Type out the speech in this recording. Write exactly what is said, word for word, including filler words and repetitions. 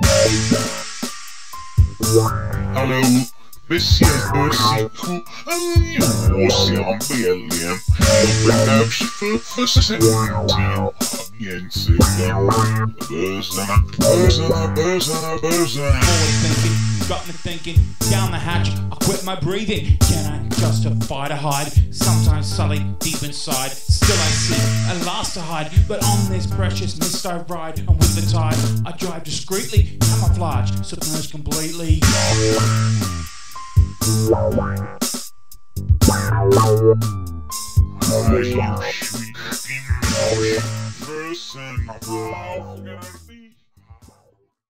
Hallo, besiedversiku aniosia beliem. Lopetapsi föfössentiin. Jensikä. Börsänä, börsänä, börsänä, börsänä. Forward thinking, got me thinking. Down the hatch, I quit my breathing. Can I justify to hide? Sometimes sullied deep inside. Still I seek, at last to hide. But on this precious mist I ride. And with the tide, I drive discreetly. Camouflage, submerged completely. Are you sweet in motion? Person of love.